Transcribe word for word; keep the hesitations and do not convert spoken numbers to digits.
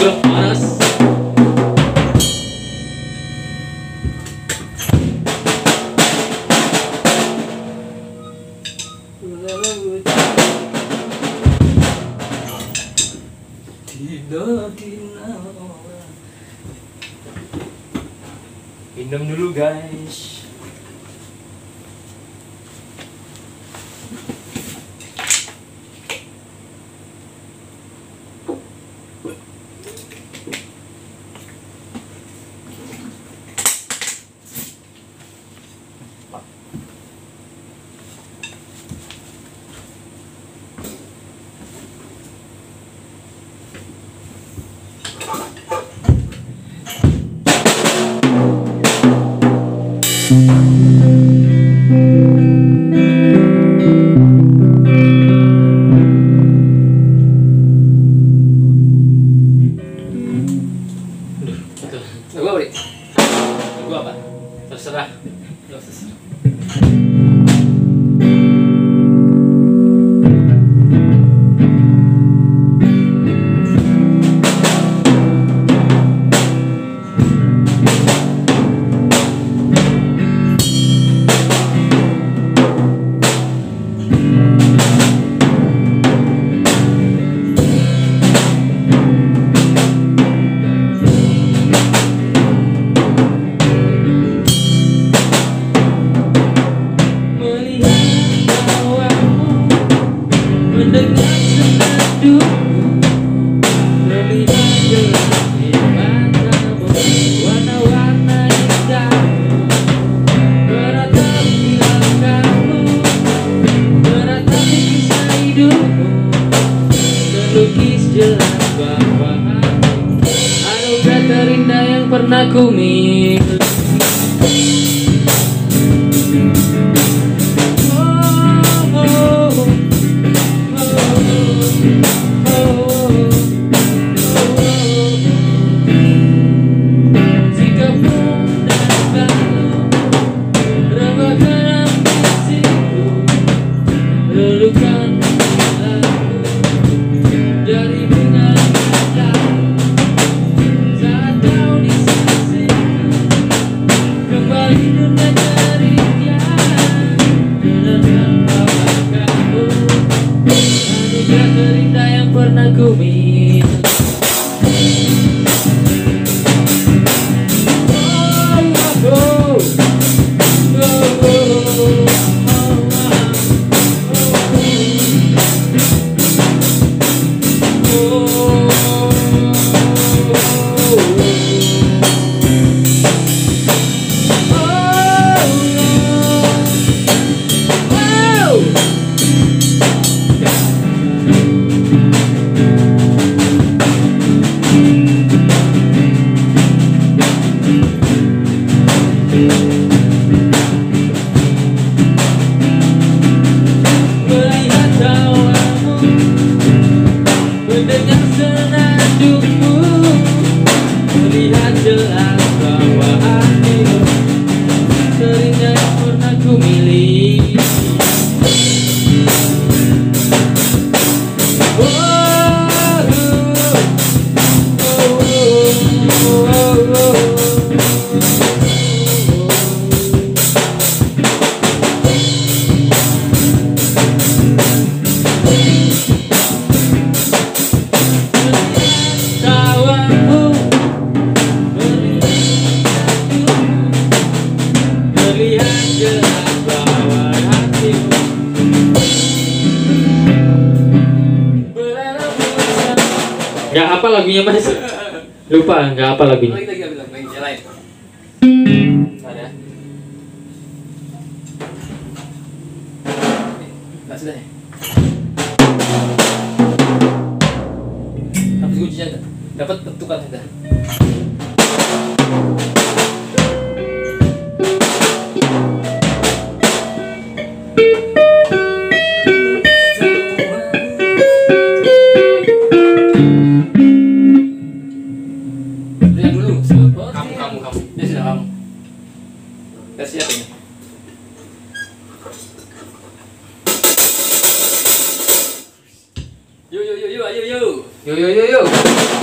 kurang panas. Tidak dinawa. Minum dulu guys. Gua beli. Gua apa? Terserah. Gua terserah. Mendengar senandungmu, terlihat jelas di matamu, warna-warna indahmu, beratap hilang kamu, beratapi kisah hidupmu, terlukis jelas bahwa anugerah terindah yang pernah ku miliki. Terindah yang pernah ku miliki. Melihat tawamu, mendengar senandungmu, melihat jelas bahwa hatimu terindah yang pernah ku miliki. Gak apa lagunya mas? Lupa, gak apa lagunya. Lagi lagi lagi lagi lain. Ada. Enggak sudah ya. Habis kuncinya dapat bentukan sudah. Udah siap ini. Yo yo yo yo yo yo. Yo yo yo yo.